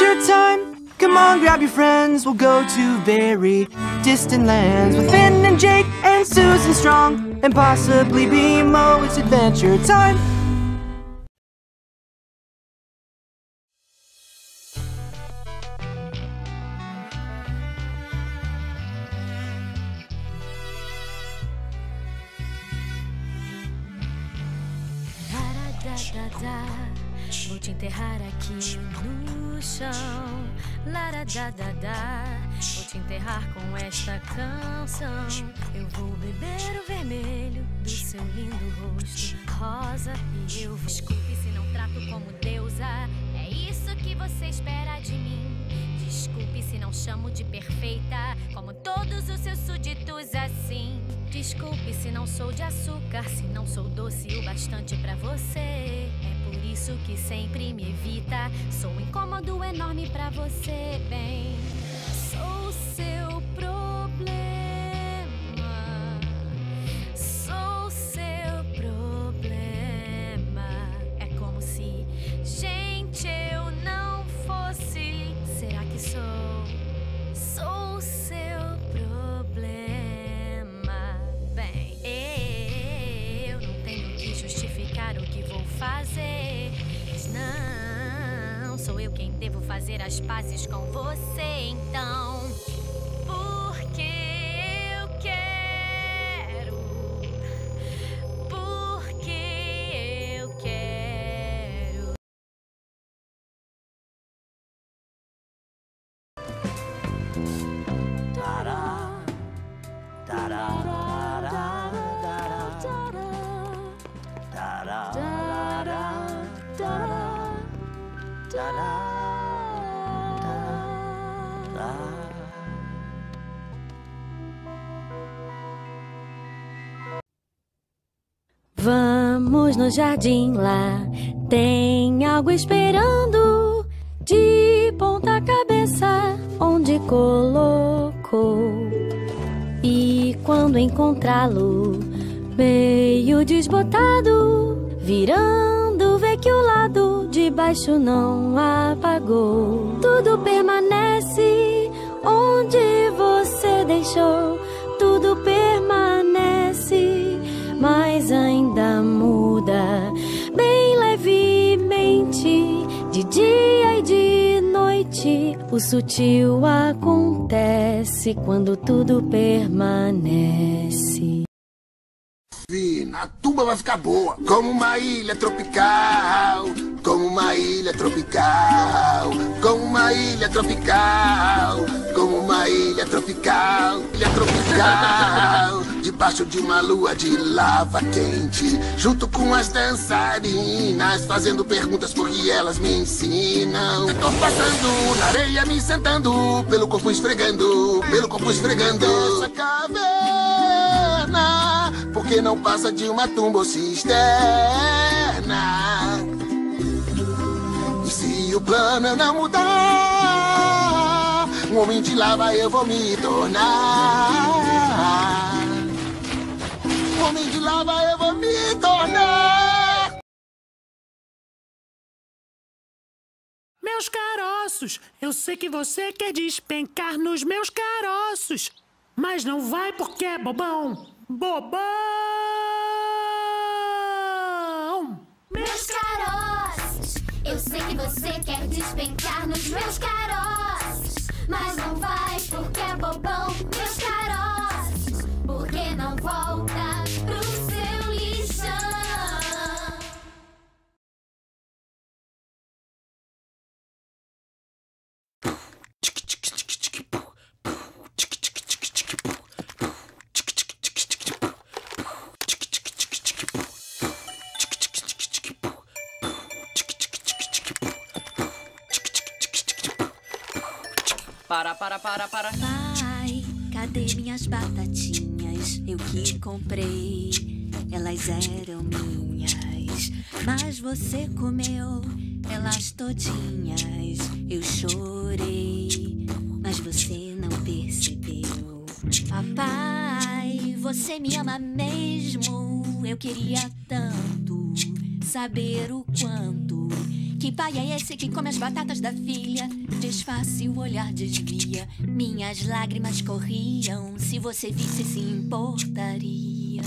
adventure time. Come on, grab your friends, we'll go to very distant lands with Finn and Jake and Susan Strong and possibly BMO. It's adventure time. Vou te enterrar aqui no chão. Laradadadá. Vou te enterrar com esta canção. Eu vou beber o vermelho do seu lindo rosto rosa. E eu desculpe se não trato como deusa. É isso que você espera de mim. Desculpe se não chamo de perfeita, como todos os seus súditos assim. Desculpe se não sou de açúcar, se não sou doce o bastante pra você. É por isso que sempre me evita. Sou um incômodo enorme pra você, bem. Sou seu problema. Sou seu problema. É como se, gente, eu não fosse. Será que sou? Sou seu problema. Bem, eu não tenho que justificar o que vou fazer. Mas não, sou eu quem devo fazer as pazes com você. Então, porque eu quero. Porque eu quero. Vamos no jardim lá, tem algo esperando de ponta cabeça onde colocou. E quando encontrá-lo meio desbotado, virando, vê que o lado de baixo não apagou. Tudo permanece onde você deixou. Tudo permanece, mas ainda muda bem levemente, de dia e de noite. O sutil acontece quando tudo permanece. A tumba vai ficar boa, como uma ilha tropical, como uma ilha tropical, como uma ilha tropical, como uma ilha tropical, ilha tropical, debaixo de uma lua de lava quente, junto com as dançarinas, fazendo perguntas porque elas me ensinam. Tô passando na areia, me sentando, pelo corpo esfregando essa caverna, porque não passa de uma tumba ou cisterna. E se o plano não mudar, um homem de lava eu vou me tornar. Um homem de lava eu vou me tornar. Meus caroços, eu sei que você quer despencar nos meus caroços, mas não vai porque é bobão. Bobão! Meus caroços, eu sei que você quer despencar nos meus caroços, mas não vai porque é bobão. Meus caroços, porque não volta pro seu lixão. Para. Pai, cadê minhas batatinhas? Eu que comprei, elas eram minhas, mas você comeu elas todinhas. Eu chorei, mas você não percebeu. Papai, você me ama mesmo? Eu queria tanto saber o quanto Que pai é esse que come as batatas da filha? Disfarce, o olhar desvia. Minhas lágrimas corriam. Se você visse, se importaria.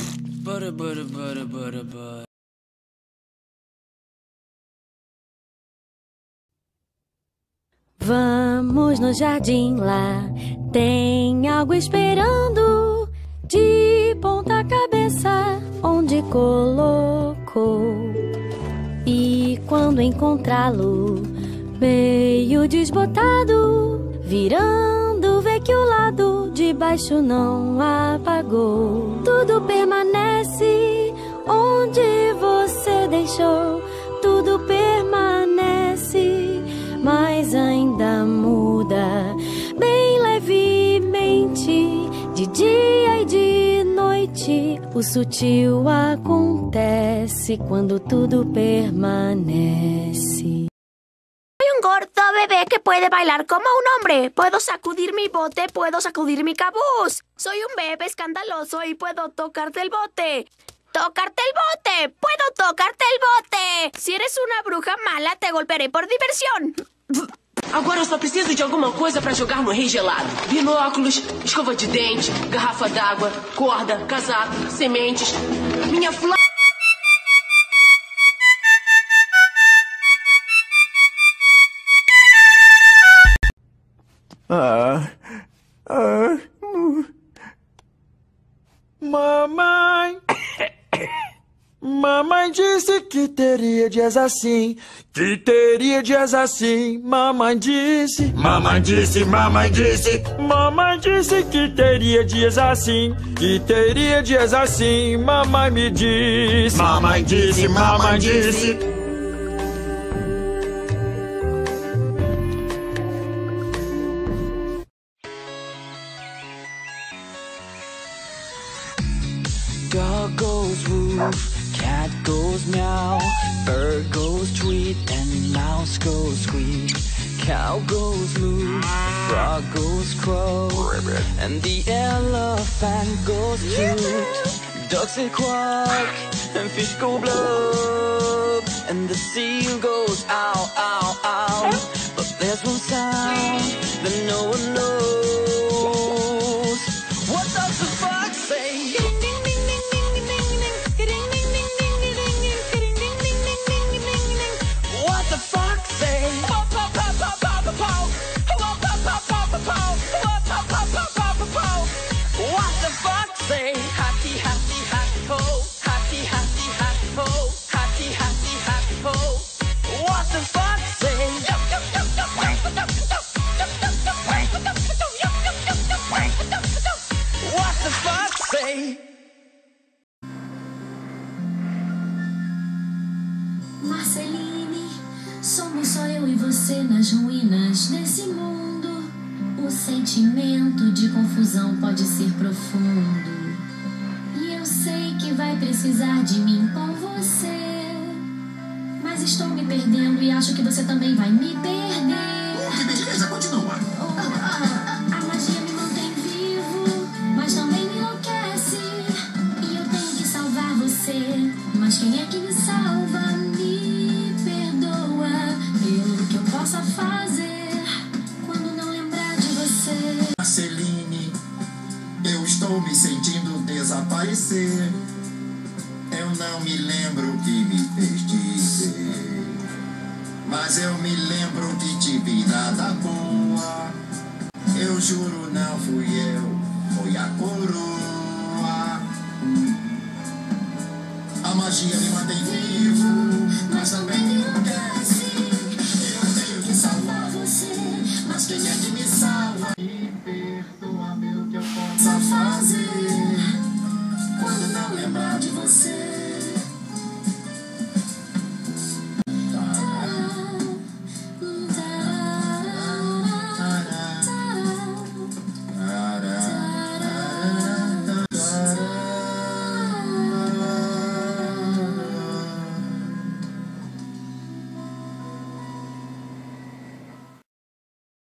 Vamos no jardim lá, tem algo esperando. De ponta cabeça, onde colocou. E quando encontrá-lo, meio desbotado, virando, vê que o lado de baixo não apagou. Tudo permanece onde você deixou. Tudo permanece, mas ainda muda bem levemente, de dia e de noite. O sutil acontece quando tudo permanece. Soy un gordo bebé que puede bailar como un hombre. Puedo sacudir mi bote, puedo sacudir mi cabuz. Soy un bebé escandaloso y puedo tocarte el bote. ¡Tocarte el bote! ¡Puedo tocarte el bote! Si eres una bruja mala, te golpearé por diversión. Agora eu só preciso de alguma coisa pra jogar no rei gelado. Binóculos, escova de dente, garrafa d'água, corda, casaco, sementes. Minha flor... Mamãe, mamãe disse que teria dias assim, que teria dias assim. Mamãe disse, mamãe disse, mamãe disse, mamãe disse que teria dias assim, que teria dias assim. Mamãe me disse, mamãe disse, mamãe disse. Dog goes woof, cat goes meow, bird goes tweet, and mouse goes squeak. Cow goes moo, frog goes crow, and the elephant goes toot. Ducks say quack, and fish go blub, and the seal goes ow, ow, ow. But there's one sound that no one knows. What does the fox say? What the fox say? What the fox say? Happy, happy, happy ho. Happy, happy, happy ho. Happy, happy, happy ho. What the fox say? What the fox say? Marceline, somos só eu e você nas ruínas desse mundo. O sentimento de confusão pode ser profundo. E eu sei que vai precisar de mim com você. Mas estou me perdendo e acho que você também vai me perder. Que beleza, continua. A magia me mantém vivo, mas também me enlouquece. E eu tenho que salvar você. Mas quem é que me salva? Me perdoa pelo que eu possa fazer quando não lembrar de você. Marceline, eu estou me sentindo desaparecer. Eu não me lembro o que me fez dizer, mas eu me lembro que tive nada boa. Eu juro, não fui eu, foi a coroa. A magia me mantém vivo, mas também me enlouquece. Eu tenho que salvar você, mas quem é que me salva? Me perdoa pelo que eu possa fazer quando não lembrar de você.